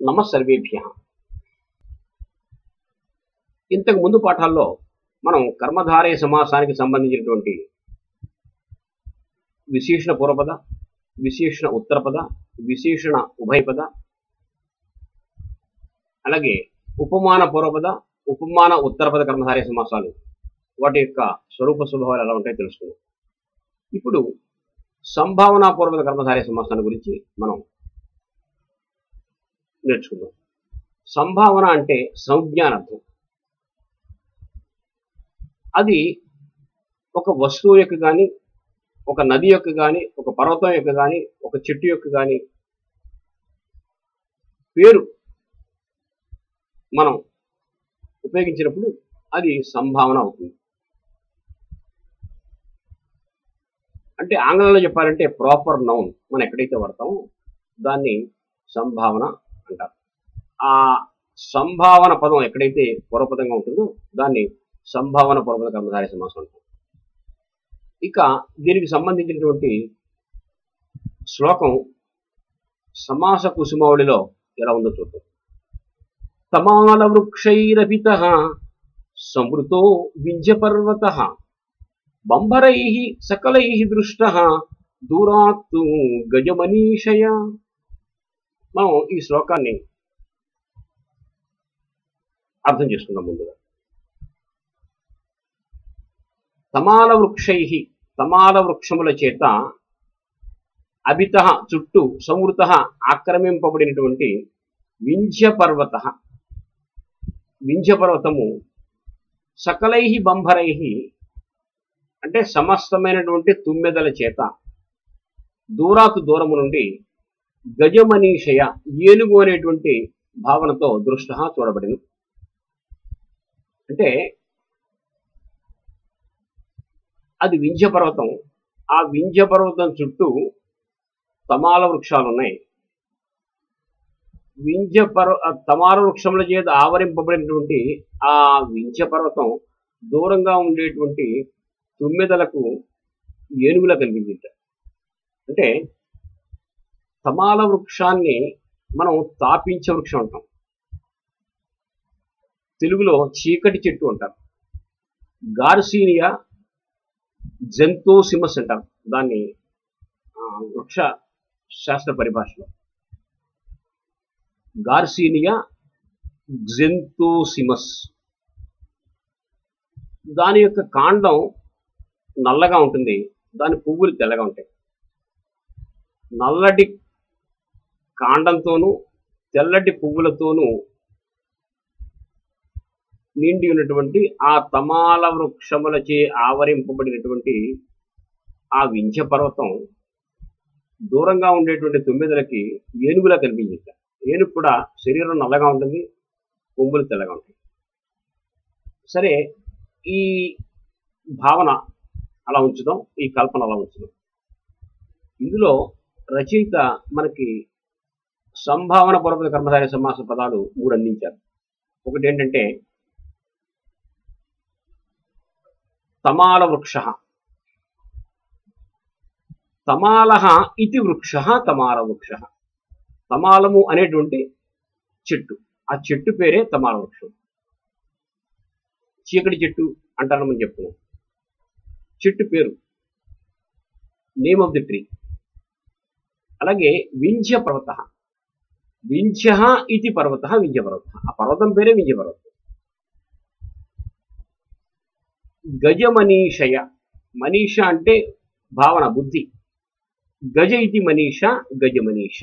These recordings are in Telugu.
నమస్సర్వేభ్యః. ఇంతకు ముందు పాఠాల్లో మనం కర్మధారయ సమాసానికి సంబంధించినటువంటి విశేషణ పూర్వపద, విశేషణ ఉత్తరపద, విశేషణ ఉభయపద, అలాగే ఉపమాన పూర్వపద, ఉపమాన ఉత్తరపద కర్మధారయ సమాసాలు వాటి యొక్క స్వరూప స్వభావాలు ఎలా ఉంటాయో తెలుసుకుందాం. ఇప్పుడు సంభావనా పూర్వపద కర్మధారయ సమాసాన్ని గురించి మనం నేర్చుకుందాం. సంభావన అంటే సంజ్ఞానార్థం. అది ఒక వస్తువు యొక్క కానీ, ఒక నది యొక్క కానీ, ఒక పర్వతం యొక్క కానీ, ఒక చెట్టు యొక్క కానీ పేరు మనం ఉపయోగించినప్పుడు అది సంభావన అవుతుంది. అంటే ఆంగ్లంలో చెప్పాలంటే ప్రాపర్ నౌన్ మనం ఎక్కడైతే వాడతామో దాన్ని సంభావన అంటారు. ఆ సంభావన పదం ఎక్కడైతే పూర్వపదంగా ఉంటుందో దాన్ని సంభావన పూర్వపద కర్మధారయ సమాసం అంటాం. ఇక దీనికి సంబంధించినటువంటి శ్లోకం సమాస కుసుమావళిలో ఎలా ఉందో చూద్దాం. తమాల వృక్షైరపితః సంవృతో వింధ్యపర్వతః బంభరైః సకలైః దృష్టః దూరాత్తు గజమనీషయ. మనం ఈ శ్లోకాన్ని అర్థం చేసుకుందాం. ముందుగా తమాల వృక్షైః, తమాల వృక్షముల చేత అభితః చుట్టూ సంవృతః ఆక్రమింపబడినటువంటి వింధ్యపర్వతః, వింధ్యపర్వతము సకలైః బంభరైః అంటే సమస్తమైనటువంటి తుమ్మెదల చేత దూరాకు దూరము నుండి గజమనీషయ ఏనుగు అనేటువంటి భావనతో దృష్ట చూడబడిను. అంటే అది వింధ్యపర్వతం. ఆ వింధ్యపర్వతం చుట్టూ తమాల వృక్షాలు ఉన్నాయి. తమాల వృక్షముల చేత ఆవరింపబడినటువంటి ఆ వింధ్యపర్వతం దూరంగా ఉండేటువంటి తుమ్మెదలకు ఏనుగులా కనిపించింది. అంటే తమాల వృక్షాన్ని మనం తాపించ వృక్షం అంటాం. తెలుగులో చీకటి చెట్టు అంటారు. గార్సీనియా జెంతోసిమస్ అంటారు దాన్ని వృక్ష శాస్త్ర పరిభాషలో. గార్సీనియా జెంతోసిమస్. దాని యొక్క కాండం నల్లగా ఉంటుంది, దాని పువ్వులు తెల్లగా ఉంటాయి. నల్లటి కాండంతోనూ తెల్లటి పువ్వులతోనూ నిండి ఉన్నటువంటి ఆ తమాల వృక్షములచే ఆవరింపబడినటువంటి ఆ వింధ్య పర్వతం దూరంగా ఉండేటువంటి తుమ్మెదలకి ఏనుగులా కనిపించింది. ఏనుగు కూడా శరీరం నల్లగా ఉంటుంది, కొమ్ములు తెల్లగా ఉంటాయి. సరే, ఈ భావన అలా ఉంచుదాం, ఈ కల్పన అలా ఉంచుదాం. ఇందులో రచయిత మనకి సంభావన పూర్వపద కర్మధారయ సమాస పదాలు 3 అందించారు. ఒకటి ఏంటంటే తమాల వృక్ష, తమాలః ఇతి వృక్ష తమాల వృక్ష. తమాలము అనేటువంటి చెట్టు, ఆ చెట్టు పేరే తమాల వృక్షం. చీకటి చెట్టు అంటారని చెప్తున్నాం. చెట్టు పేరు, నేమ్ ఆఫ్ ది ట్రీ. అలాగే వింధ్య పర్వత, వింధ్య ఇది పర్వత, వింధ్య పర్వత, ఆ పర్వతం పేరే వింధ్య పర్వతం. గజమనీషయ, మనీష అంటే భావన, బుద్ధి. గజ ఇది మనీష, గజమనీష.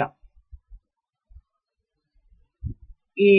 ఈ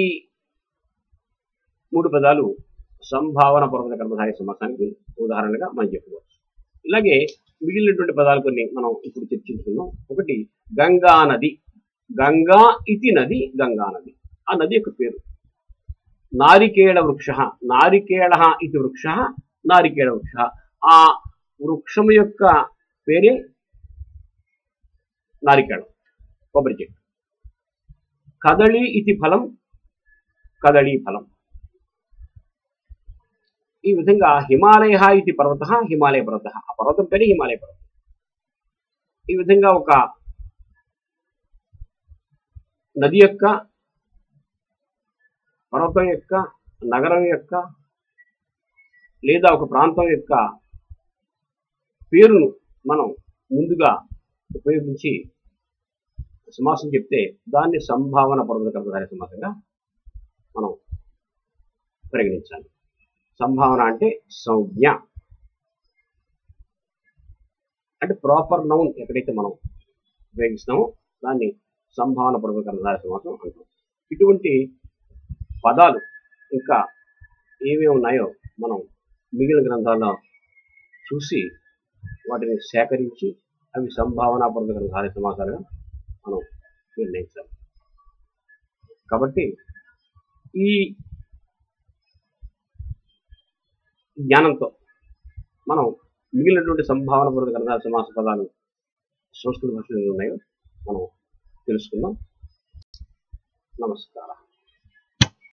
3 పదాలు సంభావన పూర్వపద కర్మధారయ సమాసానికి ఉదాహరణగా మనం చెప్పుకోవచ్చు. ఇలాగే మిగిలినటువంటి పదాలు కొన్ని మనం ఇప్పుడు చర్చించుకుందాం. ఒకటి గంగా నది. గంగా ఇది నది, గంగా నది ఆ నది యొక్క పేరు. నారికేళ వృక్ష, నారికేళ ఇది వృక్ష, నారికేళ వృక్ష ఆ వృక్షము యొక్క పేరే నారికేళం, కొబ్బరి చెట్టు. కదళి ఇది ఫలం, కదళీ ఫలం. ఈ విధంగా హిమాలయ ఇది పర్వత, హిమాలయ పర్వత ఆ పర్వతం పేరే హిమాలయ పర్వతం. ఈ విధంగా ఒక నది యొక్క పర్వతం యొక్క, నగరం యొక్క లేదా ఒక ప్రాంతం యొక్క పేరును మనం ముందుగా ఉపయోగించి సమాసం చెప్తే దాన్ని సంభావన పర్వత కర్మధారయ సమాసంగా మనం పరిగణించాలి. సంభావన అంటే సంజ్ఞ, అంటే ప్రాపర్ నౌన్ ఎక్కడైతే మనం ఉపయోగిస్తామో దాన్ని సంభావన పర్వత కర్మధారయ సమాసం అంటాం. ఇటువంటి పదాలు ఇంకా ఏమేమి ఉన్నాయో మనం మిగిలిన గ్రంథాల్లో చూసి వాటిని సేకరించి అవి సంభావన పర్వత కర్మధారయ సమాసాలుగా మనం నిర్ణయించాలి. కాబట్టి ఈ జ్ఞానంతో మనం మిగిలినటువంటి సంభావన పర్వత కర్మధారయ సమాస పదాలు సంస్కృత భాషలో ఉన్నాయో మనం తెలుసుకుందాం. నమస్కారం.